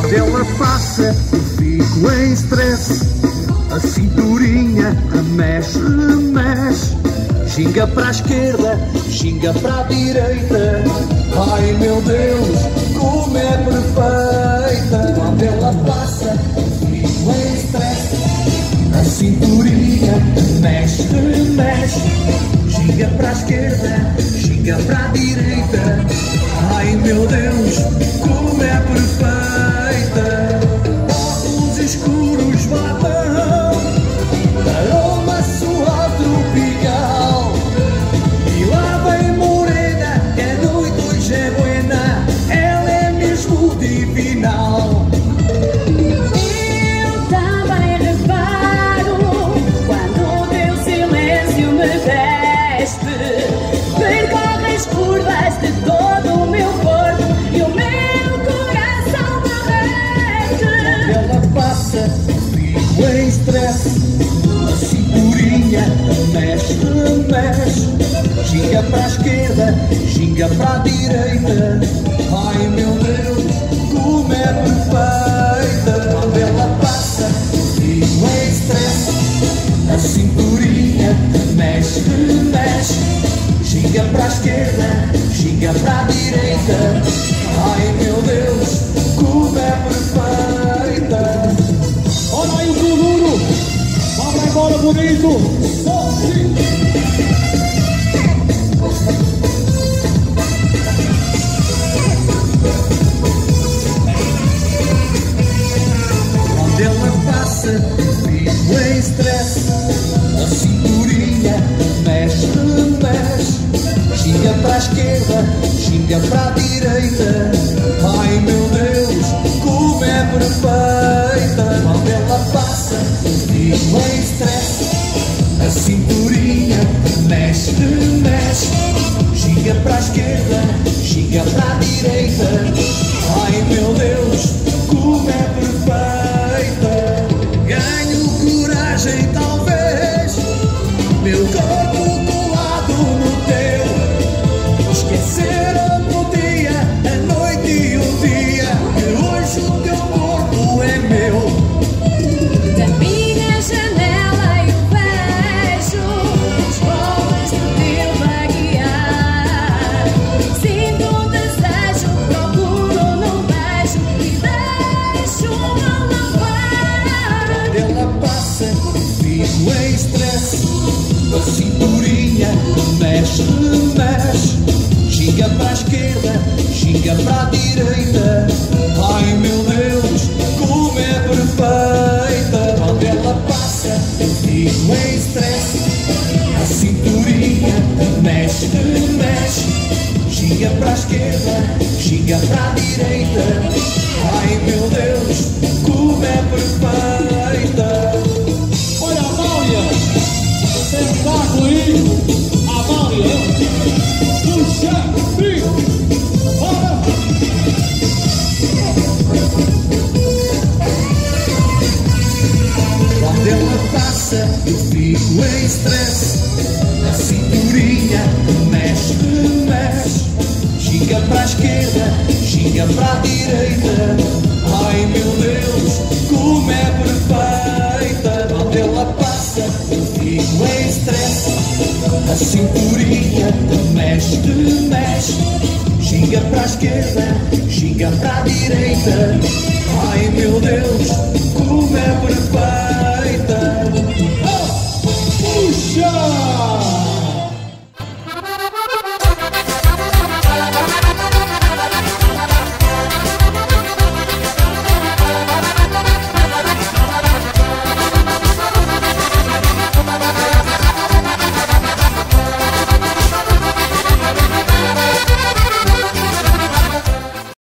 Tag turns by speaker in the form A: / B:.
A: Quando ela passa eu fico em stress. A cinturinha remexe, remexe. Ginga para a esquerda, ginga para a direita. Ai meu Deus, como é perfeita. Quando ela passa eu fico em stress. A cinturinha remexe, remexe. Ginga para a esquerda, ginga para a direita. Ai meu Deus, como é perfeita. Óculos escuros batam, aroma suave tropical. E lá vem morena, que a noite hoje é buena. Ela é mesmo divinal.
B: Eu também reparo quando o teu silêncio me veste. Percorre as curvas de todo o meu corpo e o meu coração derrete.
A: Quando ela passa, fico em stress. A cinturinha mexe, mexe. Ginga para a esquerda, ginga para a direita. Ai meu Deus, como é perfeita. Quando ela passa, fico em stress. A cinturinha mexe, mexe. Ginga para a esquerda, ginga para a direita. Ai meu Deus, como é perfeita.
C: Olha aí o Zuluro, vamos embora bonito.
A: Quando ela passa, fico em stress. A cinturinha mexe, mexe. Ginga para a esquerda, ginga para a direita. Ai meu Deus, como é perfeita. Quando ela passa, fico em stress. A cinturinha mexe, mexe. Ginga para a esquerda, ginga para a direita. Ai meu Deus, como é perfeita. Ganho coragem talvez, meu corpo colado no teu. Esquecer outro dia, a noite e o dia, que hoje o teu corpo é meu.
B: Da minha janela eu vejo as bolas do teu vaguear. Sinto um desejo, procuro num beijo e deixo-o levar.
A: Quando ela passa, fico em stress. A cinturinha mexe, mexe. Ginga para a esquerda, ginga para a direita. Ai meu Deus, como é perfeita. Quando ela passa, eu fico em stress. A cinturinha mexe, mexe. Ginga para a esquerda, ginga para a direita. Ai meu Deus, como é perfeita.
C: Olha a Mária, você tá com isso? A Mária, puxa, frio, bora!
A: Quando ela passa, eu fico em stress. A cinturinha mexe, mexe. Ginga para a esquerda, ginga para a direita. Ai meu Deus, como é perfeita. Quando ela passa, eu fico em stress. A cinturinha mexe, mexe. Ginga para a esquerda, ginga para a direita. Ai meu Deus, como é perfeita.